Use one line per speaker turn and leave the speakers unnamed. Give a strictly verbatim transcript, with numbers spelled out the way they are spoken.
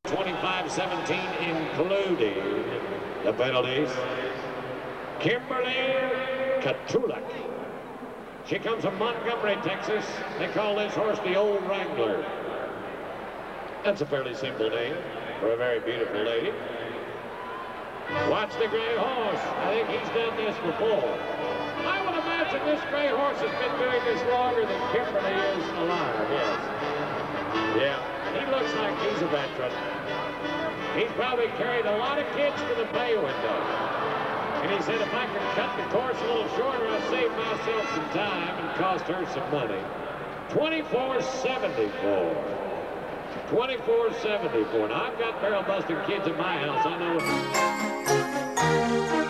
twenty-five seventeen, including the penalties. Kimberly Katulak. She comes from Montgomery, Texas. They call this horse the Old Wrangler. That's a fairly simple name for a very beautiful lady. Watch the gray horse. I think he's done this before. I would imagine this gray horse has been doing this longer than Kimberly is alive, yes. Yeah, he looks like he's a veteran. He's probably carried a lot of kids to the pay window. And he said, if I could cut the course a little shorter, I'd save myself some time and cost her some money. twenty-four seventy-four. twenty-four seventy-four. Now, I've got barrel-busting kids in my house. I know.